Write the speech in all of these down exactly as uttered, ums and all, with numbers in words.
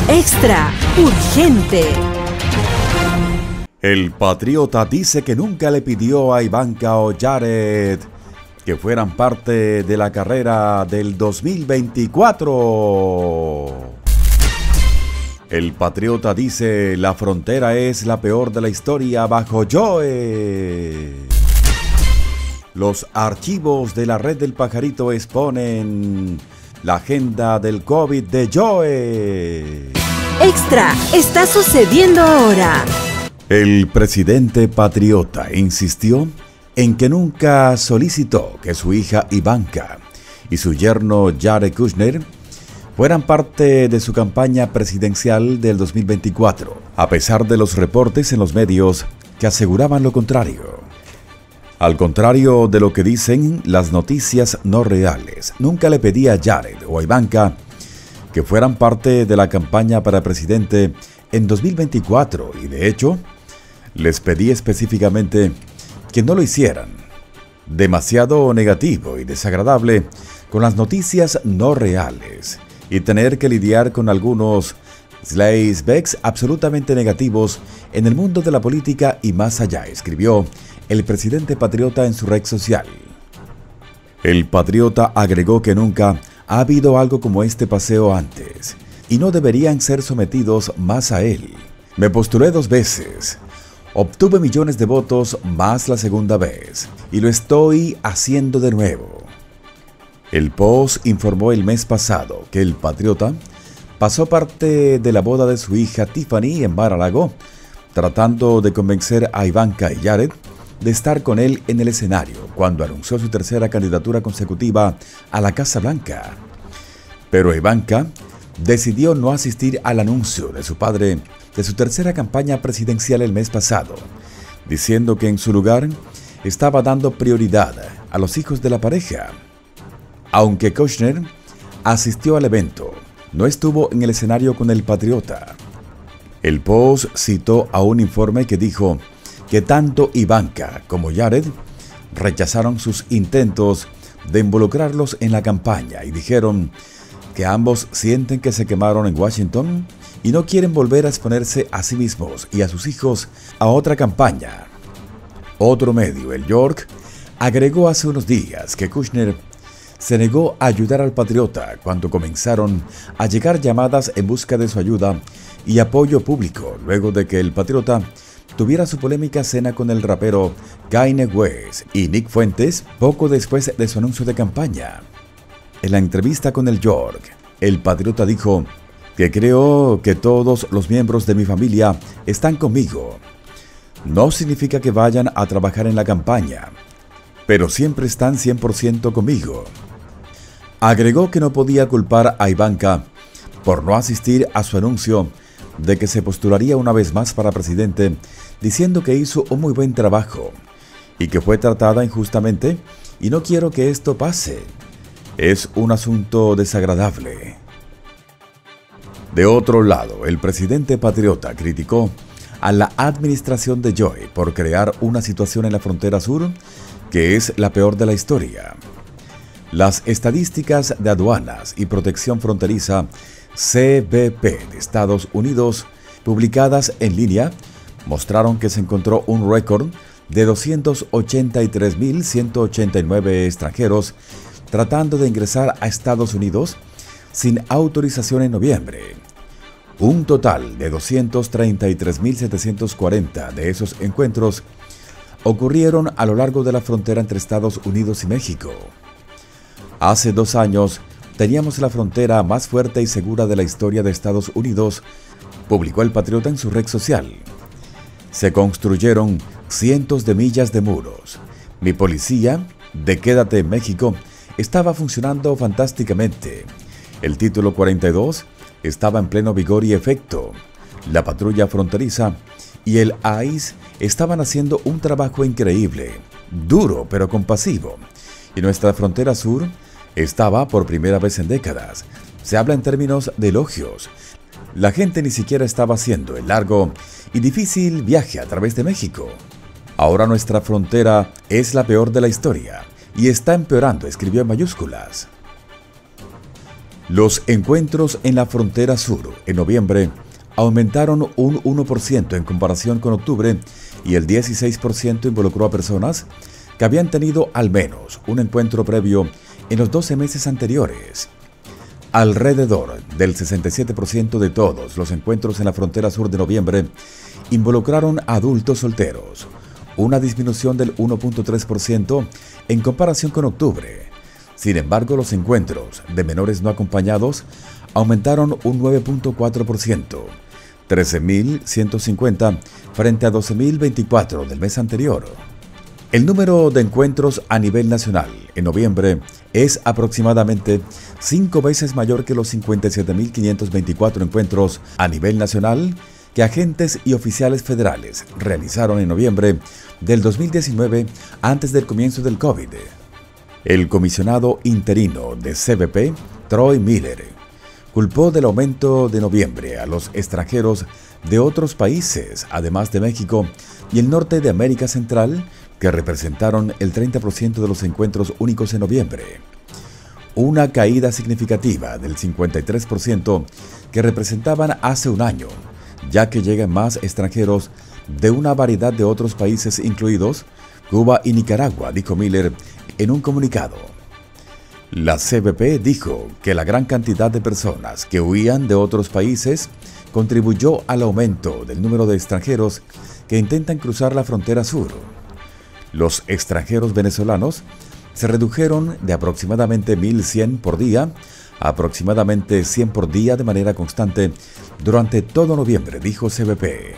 Extra urgente. El patriota dice que nunca le pidió a Ivanka o Jared que fueran parte de la carrera del dos mil veinticuatro. El patriota dice la frontera es la peor de la historia bajo Joe. Los archivos de la red del pajarito exponen la agenda del COVID de Joe. Extra está sucediendo ahora. El presidente patriota insistió en que nunca solicitó que su hija Ivanka y su yerno Jared Kushner fueran parte de su campaña presidencial del dos mil veinticuatro, a pesar de los reportes en los medios que aseguraban lo contrario. Al contrario de lo que dicen las noticias no reales, nunca le pedí a Jared o a Ivanka que fueran parte de la campaña para presidente en dos mil veinticuatro y de hecho, les pedí específicamente que no lo hicieran. Demasiado negativo y desagradable con las noticias no reales y tener que lidiar con algunos slaybags absolutamente negativos en el mundo de la política y más allá, escribió el presidente patriota en su red social. El patriota agregó que nunca ha habido algo como este paseo antes y no deberían ser sometidos más a él. Me postulé dos veces, obtuve millones de votos más la segunda vez y lo estoy haciendo de nuevo. El Post informó el mes pasado que el patriota pasó parte de la boda de su hija Tiffany en Mar-a-Lago, tratando de convencer a Ivanka y Jared de estar con él en el escenario cuando anunció su tercera candidatura consecutiva a la Casa Blanca. Pero Ivanka decidió no asistir al anuncio de su padre de su tercera campaña presidencial el mes pasado, diciendo que en su lugar estaba dando prioridad a los hijos de la pareja. Aunque Kushner asistió al evento, no estuvo en el escenario con el patriota. El Post citó a un informe que dijo que tanto Ivanka como Jared rechazaron sus intentos de involucrarlos en la campaña y dijeron que ambos sienten que se quemaron en Washington y no quieren volver a exponerse a sí mismos y a sus hijos a otra campaña. Otro medio, el York, agregó hace unos días que Kushner se negó a ayudar al patriota cuando comenzaron a llegar llamadas en busca de su ayuda y apoyo público luego de que el patriota tuviera su polémica cena con el rapero Kanye West y Nick Fuentes poco después de su anuncio de campaña. En la entrevista con el York, el patriota dijo que creo que todos los miembros de mi familia están conmigo. No significa que vayan a trabajar en la campaña, pero siempre están cien por ciento conmigo. Agregó que no podía culpar a Ivanka por no asistir a su anuncio de que se postularía una vez más para presidente, diciendo que hizo un muy buen trabajo y que fue tratada injustamente y no quiero que esto pase. Es un asunto desagradable. De otro lado, el presidente patriota criticó a la administración de Joe por crear una situación en la frontera sur que es la peor de la historia. Las estadísticas de aduanas y protección fronteriza C B P de Estados Unidos, publicadas en línea, mostraron que se encontró un récord de doscientos ochenta y tres mil ciento ochenta y nueve extranjeros tratando de ingresar a Estados Unidos sin autorización en noviembre. Un total de doscientos treinta y tres mil setecientos cuarenta de esos encuentros ocurrieron a lo largo de la frontera entre Estados Unidos y México. Hace dos años teníamos la frontera más fuerte y segura de la historia de Estados Unidos, publicó el patriota en su red social. Se construyeron cientos de millas de muros. Mi policía de Quédate en México estaba funcionando fantásticamente. El título cuarenta y dos estaba en pleno vigor y efecto. La patrulla fronteriza y el I C E estaban haciendo un trabajo increíble, duro pero compasivo. Y nuestra frontera sur estaba por primera vez en décadas. Se habla en términos de elogios. La gente ni siquiera estaba haciendo el largo y difícil viaje a través de México. Ahora nuestra frontera es la peor de la historia y está empeorando, escribió en mayúsculas. Los encuentros en la frontera sur en noviembre aumentaron un uno por ciento en comparación con octubre y el dieciséis por ciento involucró a personas que habían tenido al menos un encuentro previo en los doce meses anteriores. Alrededor del sesenta y siete por ciento de todos los encuentros en la frontera sur de noviembre involucraron a adultos solteros, una disminución del uno punto tres por ciento en comparación con octubre. Sin embargo, los encuentros de menores no acompañados aumentaron un nueve punto cuatro por ciento, trece mil ciento cincuenta frente a doce mil veinticuatro del mes anterior. El número de encuentros a nivel nacional en noviembre es aproximadamente cinco veces mayor que los cincuenta y siete mil quinientos veinticuatro encuentros a nivel nacional que agentes y oficiales federales realizaron en noviembre del dos mil diecinueve antes del comienzo del COVID. El comisionado interino de C B P, Troy Miller, culpó del aumento de noviembre a los extranjeros de otros países, además de México y el norte de América Central, que representaron el treinta por ciento de los encuentros únicos en noviembre. Una caída significativa del cincuenta y tres por ciento que representaban hace un año, ya que llegan más extranjeros de una variedad de otros países incluidos Cuba y Nicaragua, dijo Miller en un comunicado. La C B P dijo que la gran cantidad de personas que huían de otros países contribuyó al aumento del número de extranjeros que intentan cruzar la frontera sur. Los extranjeros venezolanos se redujeron de aproximadamente mil cien por día a aproximadamente cien por día de manera constante durante todo noviembre, dijo C B P.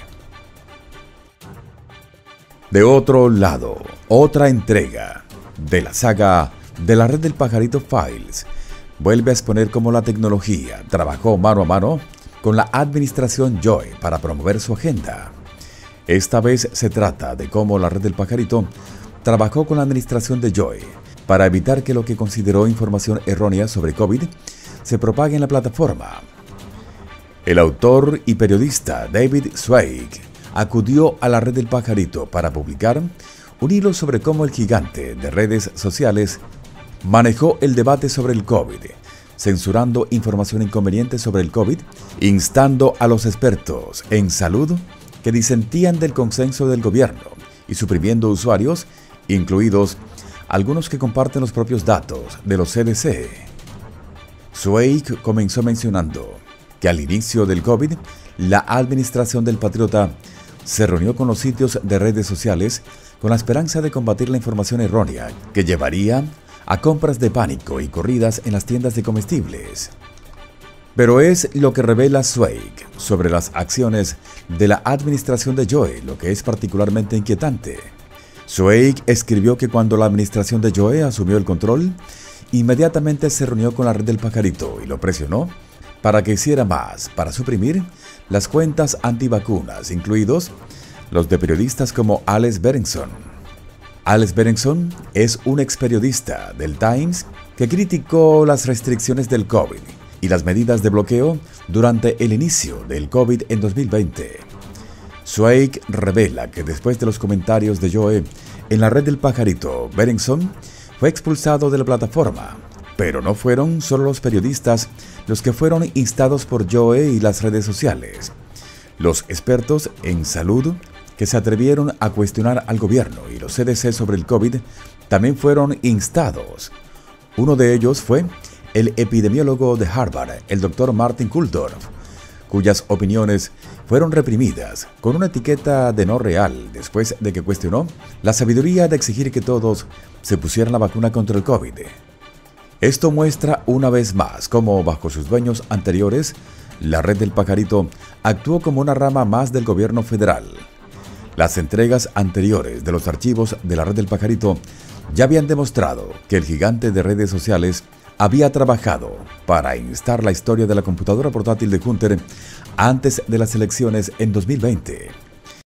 De otro lado, otra entrega de la saga de la red del Pajarito Files vuelve a exponer cómo la tecnología trabajó mano a mano con la administración Joy para promover su agenda. Esta vez se trata de cómo la red del Pajarito trabajó con la administración de Joy para evitar que lo que consideró información errónea sobre COVID se propague en la plataforma. El autor y periodista David Zweig acudió a la red del Pajarito para publicar un hilo sobre cómo el gigante de redes sociales manejó el debate sobre el COVID, censurando información inconveniente sobre el COVID, instando a los expertos en salud que disentían del consenso del gobierno y suprimiendo usuarios, incluidos algunos que comparten los propios datos de los C D C. Zweig comenzó mencionando que al inicio del COVID, la administración del Patriota se reunió con los sitios de redes sociales con la esperanza de combatir la información errónea que llevaría a compras de pánico y corridas en las tiendas de comestibles. Pero es lo que revela Zweig sobre las acciones de la administración de Joy lo que es particularmente inquietante. Zweig escribió que cuando la administración de Joy asumió el control, inmediatamente se reunió con la red del Pajarito y lo presionó para que hiciera más para suprimir las cuentas antivacunas, incluidos los de periodistas como Alex Berenson. Alex Berenson es un ex periodista del Times que criticó las restricciones del COVID y las medidas de bloqueo durante el inicio del COVID en dos mil veinte. Zweig revela que después de los comentarios de Joe en la red del Pajarito, Berenson fue expulsado de la plataforma, pero no fueron solo los periodistas los que fueron instados por Joe y las redes sociales. Los expertos en salud que se atrevieron a cuestionar al gobierno y los C D C sobre el COVID también fueron instados. Uno de ellos fue el epidemiólogo de Harvard, el doctor Martin Kulldorff, cuyas opiniones fueron reprimidas con una etiqueta de no real después de que cuestionó la sabiduría de exigir que todos se pusieran la vacuna contra el COVID. Esto muestra una vez más cómo, bajo sus dueños anteriores, la red del Pajarito actuó como una rama más del gobierno federal. Las entregas anteriores de los archivos de la red del Pajarito ya habían demostrado que el gigante de redes sociales había trabajado para instar la historia de la computadora portátil de Hunter antes de las elecciones en dos mil veinte.